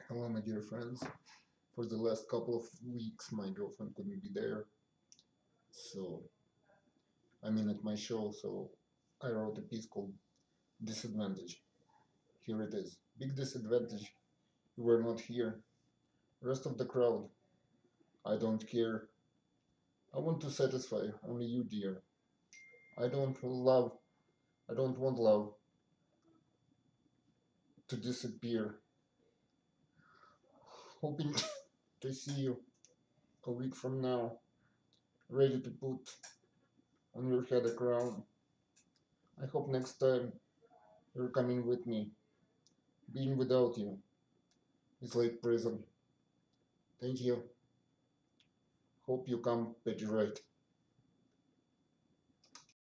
Hello, my dear friends. For the last couple of weeks, my girlfriend couldn't be there, so at my show, so I wrote a piece called Disadvantage. Here it is. Big disadvantage. You were not here. Rest of the crowd. I don't care. I want to satisfy only you, dear. I don't love. I don't want love to disappear. Hoping to see you a week from now, ready to put on your head a crown. I hope next time you're coming with me. Being without you is like prison. Thank you. Hope you come, Betty Wright.